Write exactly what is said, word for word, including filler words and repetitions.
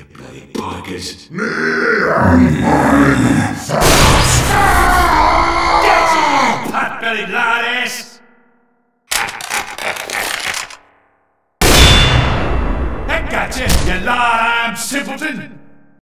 You bloody pikers. Me and my faster! Get you, pot-bellied lard ass! That got you, you lard-armed simpleton!